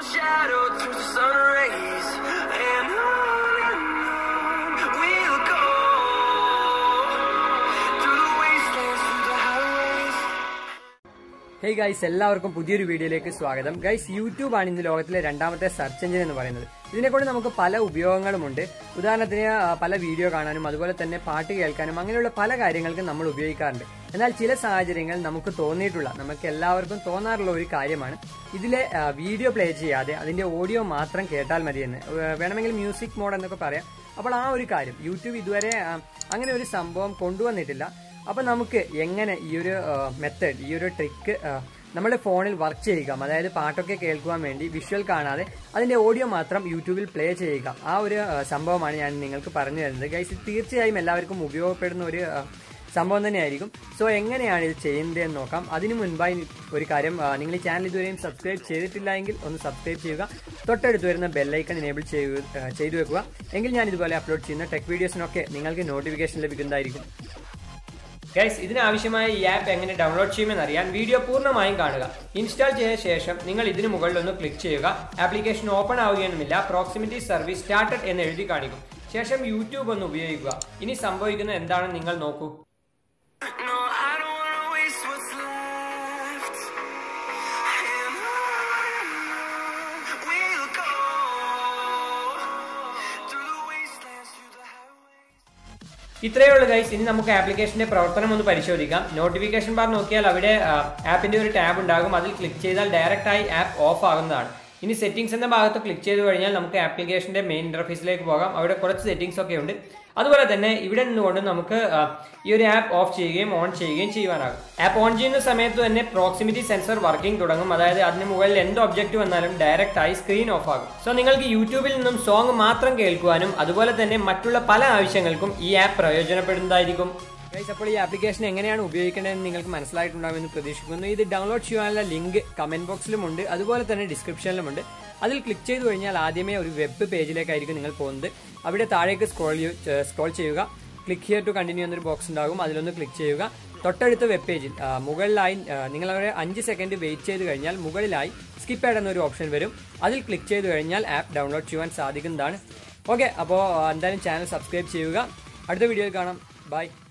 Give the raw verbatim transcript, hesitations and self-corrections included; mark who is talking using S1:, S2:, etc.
S1: shadow turns to sun rays, and on and on we'll go through the wastelands, through the highways.
S2: Hey guys, എല്ലാവർക്കും പുതിയൊരു വീഡിയോയിലേക്ക് സ്വാഗതം. Guys, YouTube ആണ് ഇന്ന് ലോകത്തിലെ രണ്ടാമത്തെ സെർച്ച് എഞ്ചിൻ എന്ന് പറയുന്നത്. ഇതിനെക്കൊണ്ട് നമുക്ക് പല ഉപയോഗങ്ങളുമുണ്ട്. ഉദാഹരണത്തിന് പല വീഡിയോ കാണാനും അതുപോലെ തന്നെ പാട്ട് കേൾക്കാനും അങ്ങനെയുള്ള പല കാര്യങ്ങൾക്കും നമ്മൾ ഉപയോഗിക്കാറുണ്ട്. എന്നാൽ ചില സാഹചര്യങ്ങൾ നമുക്ക് തോന്നിയിട്ടുള്ള, നമുക്ക് എല്ലാവർക്കും തോന്നാറുള്ള ഒരു കാര്യമാണ് ഇതിലെ വീഡിയോ പ്ലേ ചെയ്യാതെ അതിന്റെ ഓഡിയോ മാത്രം കേട്ടാൽ മതിയെന്ന്. വേണമെങ്കിൽ മ്യൂസിക് മോഡ് എന്നൊക്കെ പറയാം. അപ്പോൾ ആ ഒരു കാര്യം യൂട്യൂബ് ഇതുവരെ അങ്ങനെ ഒരു സംഭവം കൊണ്ടുവന്നിട്ടില്ല. അപ്പൊ നമുക്ക് എങ്ങനെ ഈ ഒരു മെത്തേഡ്, ഈ ഒരു ട്രിക്ക് നമ്മുടെ ഫോണിൽ വർക്ക് ചെയ്യുക, അതായത് പാട്ടൊക്കെ കേൾക്കുവാൻ വേണ്ടി വിഷ്വൽ കാണാതെ അതിന്റെ ഓഡിയോ മാത്രം യൂട്യൂബിൽ പ്ലേ ചെയ്യുക, ആ ഒരു സംഭവമാണ് ഞാൻ നിങ്ങൾക്ക് പറഞ്ഞു തരുന്നത്. ഗൈസ്, തീർച്ചയായും എല്ലാവർക്കും ഉപയോഗപ്പെടുന്ന ഒരു സംഭവം തന്നെയായിരിക്കും. സോ എങ്ങനെയാണ് ഇത് ചെയ്യുന്നതെന്ന് നോക്കാം. അതിനു മുൻപായി ഒരു കാര്യം, നിങ്ങൾ ഈ ചാനൽ ഇതുവരെയും സബ്സ്ക്രൈബ് ചെയ്തിട്ടില്ല എങ്കിൽ ഒന്ന് സബ്സ്ക്രൈബ് ചെയ്യുക. തൊട്ടടുത്ത് വരുന്ന ബെല്ലൈക്കൺ എനേബിൾ ചെയ്തു വെക്കുക. എങ്കിൽ ഞാൻ ഇതുപോലെ അപ്ലോഡ് ചെയ്യുന്ന ടെക് വീഡിയോസിനൊക്കെ നിങ്ങൾക്ക് നോട്ടിഫിക്കേഷൻ ലഭിക്കുന്നതായിരിക്കും. ഗൈസ്, ഇതിനാവശ്യമായ ഈ ആപ്പ് എങ്ങനെ ഡൗൺലോഡ് ചെയ്യുമെന്ന് അറിയാൻ വീഡിയോ പൂർണ്ണമായും കാണുക. ഇൻസ്റ്റാൾ ചെയ്ത ശേഷം നിങ്ങൾ ഇതിന് മുകളിൽ ഒന്ന് ക്ലിക്ക് ചെയ്യുക. ആപ്ലിക്കേഷൻ ഓപ്പൺ ആവുകയൊന്നുമില്ല. പ്രോക്സിമിറ്റി സർവീസ് സ്റ്റാർട്ടഡ് എന്ന് എഴുതി കാണിക്കും. ശേഷം യൂട്യൂബ് ഒന്ന് ഉപയോഗിക്കുക. ഇനി സംഭവിക്കുന്നത് എന്താണെന്ന് നിങ്ങൾ നോക്കൂ. ഇത്രയേ ഉള്ളൂ ഗൈസ്. ഇനി നമുക്ക് ആപ്ലിക്കേഷന്റെ പ്രവർത്തനം ഒന്ന് പരിശോധിക്കാം. നോട്ടിഫിക്കേഷൻ ബാർ നോക്കിയാൽ അവിടെ ആപ്പിന്റെ ഒരു ടാബ് ഉണ്ടാകും. അതിൽ ക്ലിക്ക് ചെയ്താൽ ഡയറക്റ്റ് ആയി ആപ്പ് ഓഫ് ആകുന്നതാണ്. ഇനി സെറ്റിംഗ്സ് എന്ന ഭാഗത്ത് ക്ലിക്ക് ചെയ്ത് കഴിഞ്ഞാൽ നമുക്ക് ആപ്ലിക്കേഷന്റെ മെയിൻ ഇന്റർഫേസിലേക്ക് പോകാം. അവിടെ കുറച്ച് സെറ്റിംഗ്സ് ഒക്കെ ഉണ്ട്. അതുപോലെ തന്നെ ഇവിടെ നിന്നുകൊണ്ട് നമുക്ക് ഈ ഒരു ആപ്പ് ഓഫ് ചെയ്യുകയും ഓൺ ചെയ്യുകയും ചെയ്യുവാനാകും. ആപ്പ് ഓൺ ചെയ്യുന്ന സമയത്ത് തന്നെ പ്രോക്സിമിറ്റി സെൻസർ വർക്കിംഗ് തുടങ്ങും. അതായത് അതിന് മുകളിൽ എന്ത് ഒബ്ജക്റ്റ് വന്നാലും ഡയറക്റ്റ് ആയി സ്ക്രീൻ ഓഫ് ആകും. സോ നിങ്ങൾക്ക് യൂട്യൂബിൽ നിന്നും സോങ് മാത്രം കേൾക്കുവാനും അതുപോലെ തന്നെ മറ്റുള്ള പല ആവശ്യങ്ങൾക്കും ഈ ആപ്പ് പ്രയോജനപ്പെടുന്നതായിരിക്കും. ഗൈസ്, അപ്പോൾ ഈ ആപ്ലിക്കേഷൻ എങ്ങനെയാണ് ഉപയോഗിക്കേണ്ടതെന്ന് നിങ്ങൾക്ക് മനസ്സിലായിട്ടുണ്ടാവുമെന്ന് പ്രതീക്ഷിക്കുന്നു. ഇത് ഡൗൺലോഡ് ചെയ്യാനുള്ള ലിങ്ക് കമന്റ് ബോക്സിലുമുണ്ട്, അതുപോലെ തന്നെ ഡിസ്ക്രിപ്ഷനിലുമുണ്ട്. അതിൽ ക്ലിക്ക് ചെയ്ത് കഴിഞ്ഞാൽ ആദ്യമേ ഒരു വെബ് പേജിലേക്കായിരിക്കും നിങ്ങൾ പോകുന്നത്. അവിടെ താഴേക്ക് സ്ക്രോൾ സ്ക്രോൾ ചെയ്യുക. ക്ലിക്ക് ഹിയർ ടു കണ്ടിന്യൂ എന്നൊരു ബോക്സ് ഉണ്ടാകും. അതിലൊന്ന് ക്ലിക്ക് ചെയ്യുക. തൊട്ടടുത്ത വെബ് പേജിൽ മുകളിലായി നിങ്ങൾ അവരെ അഞ്ച് സെക്കൻഡ് വെയിറ്റ് ചെയ്ത് കഴിഞ്ഞാൽ മുകളിലായി സ്കിപ്പ് ആഡ് എന്നൊരു ഓപ്ഷൻ വരും. അതിൽ ക്ലിക്ക് ചെയ്ത് കഴിഞ്ഞാൽ ആപ്പ് ഡൗൺലോഡ് ചെയ്യുവാൻ സാധിക്കുന്നതാണ്. ഓക്കെ, അപ്പോൾ എന്തായാലും ചാനൽ സബ്സ്ക്രൈബ് ചെയ്യുക. അടുത്ത വീഡിയോയിൽ കാണാം. ബൈ.